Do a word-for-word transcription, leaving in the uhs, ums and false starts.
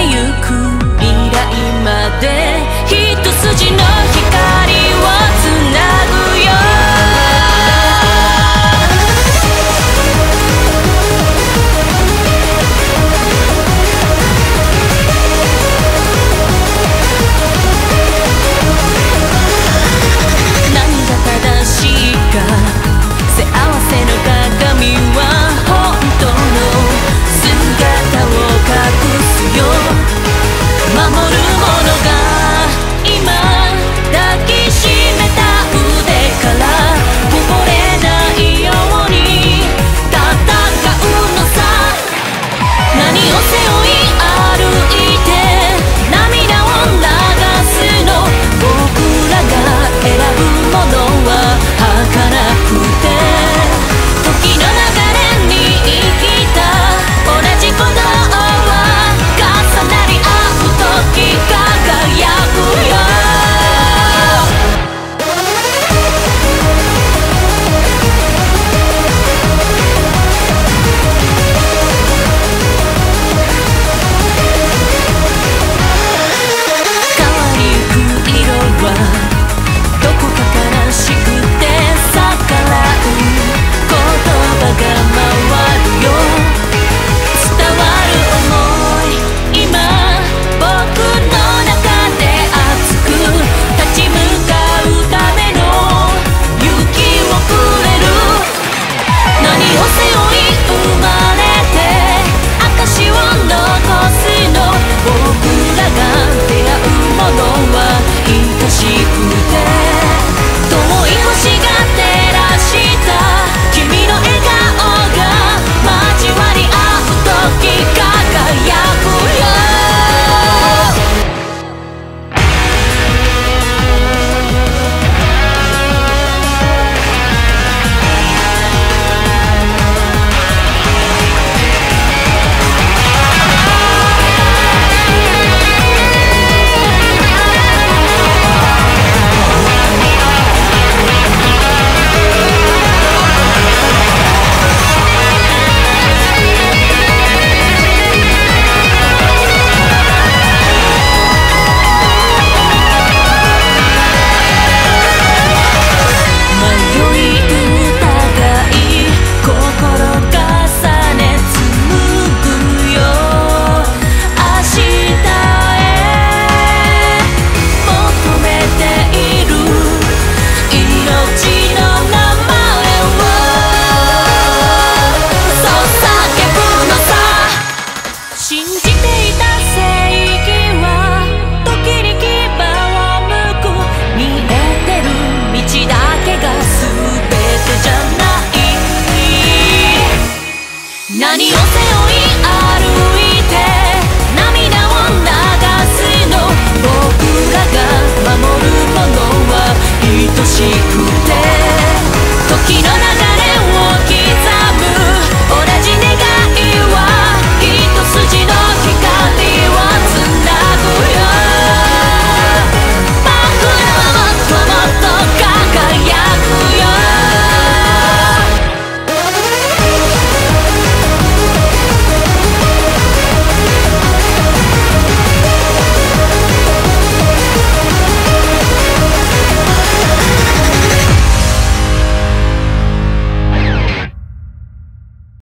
ゆく未来まで一筋の光をつなぐよ。何が正しいか背合わせの鏡は本当の姿を隠すよ。守るものが今抱きしめた腕からこぼれないように戦うのさ。何を背負い歩いて涙を流すの。僕らが選ぶものは儚くて時の流れに生きた同じ鼓動は重なり合う時輝くよ。変わりゆく色はどこか悲しくて逆らう言葉が回るよ。伝わる想い今僕の中で熱く立ち向かうための勇気をくれる。何を背負い生まれて証を残すの。僕らが出会うものは愛しくて遠い星が照らした君の笑顔が交わり合う時輝くよ。迷い疑い心重ね紡ぐよ。明日へ求めている命の名前をそう叫ぶのさ。信じていた正義は時に牙をむく。見えてる道だけが全てじゃない。何を背負い歩いて涙を流すの。僕らが守るものは愛しくて